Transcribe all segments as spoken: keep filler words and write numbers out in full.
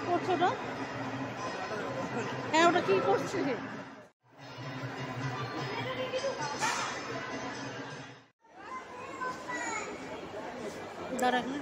করছো ওটা? হ্যাঁ, ওটা কি করছে? দাঁড়া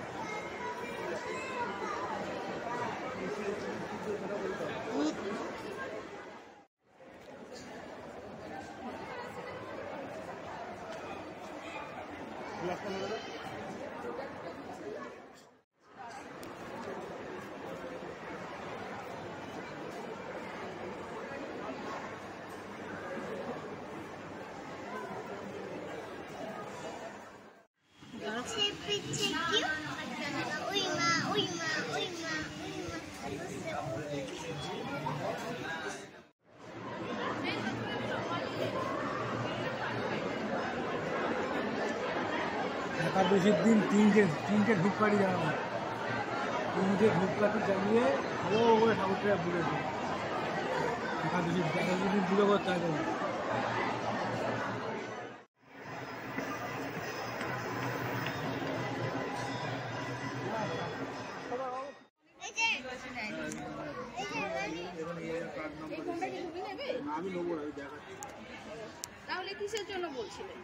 একাদশীর দিন তিনটে তিনটে ধূপকাঠি জ্বালানো, তিনটে ধূপকাঠি জ্বালিয়ে ভালো করে ঠাকুরটা পুজো দিই। একাদশীর একাদশীর দিন পুজো করতে হবে। আমি নেবো না, দেখাচ্ছি। তাহলে কিসের জন্য বলছিলেন?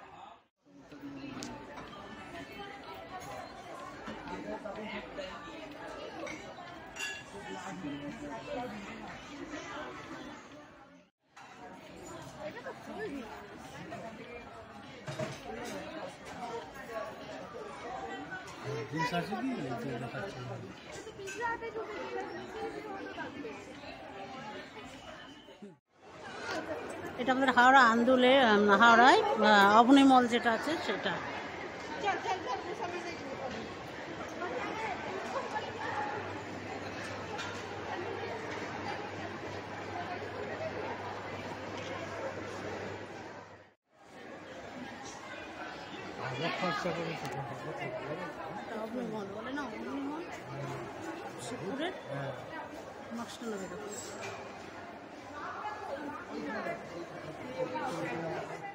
এটা আমাদের হাওড়া আন্দুলে, হাওড়ায় অবনী মল যেটা আছে সেটা। অবনী মল বলে না, অবনী মল শিবপুরের মাস্টার নগর।